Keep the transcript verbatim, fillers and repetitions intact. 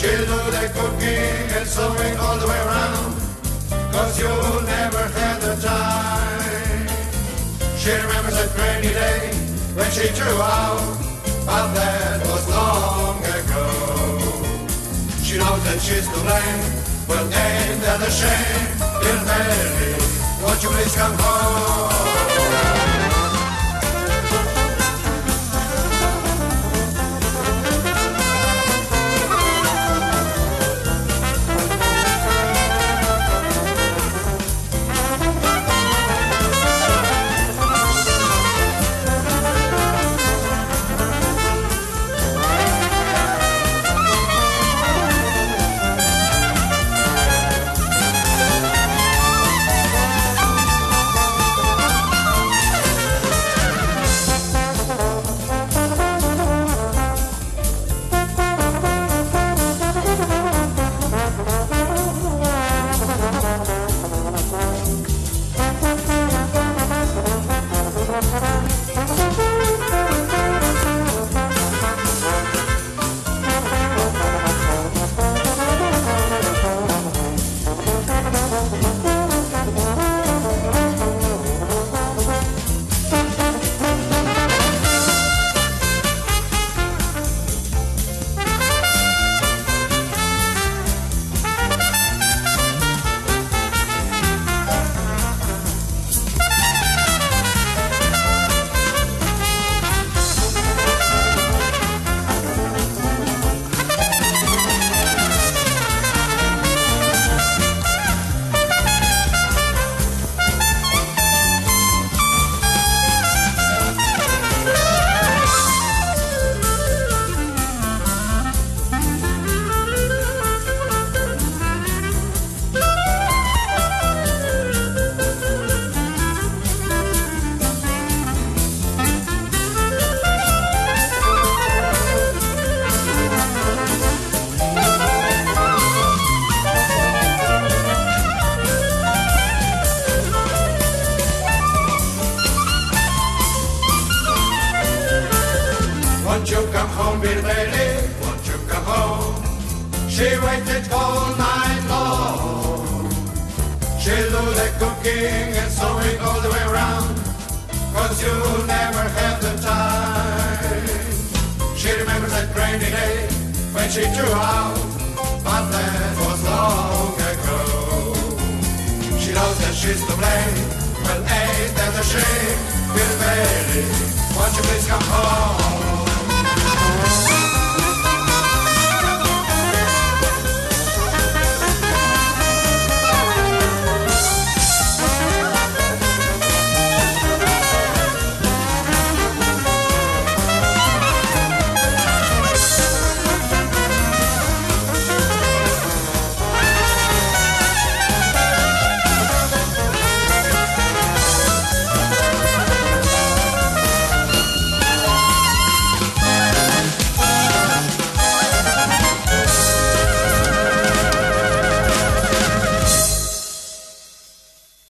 She'll do the cooking and sewing all the way around, 'cause you'll never have the time. She remembers that rainy day when she drew out, but that was long ago. She knows that she's to blame, well, ain't that a shame? Little Mary, won't you please come home? Won't you come home, little lady? Won't you come home? She waited all night long. She'll do the cooking and sewing all the way around, 'cause you'll never have the time. She remembers that rainy day when she drew out, but that was long ago. She knows that she's to blame, well, ain't that a shame? Little lady, won't you please come home?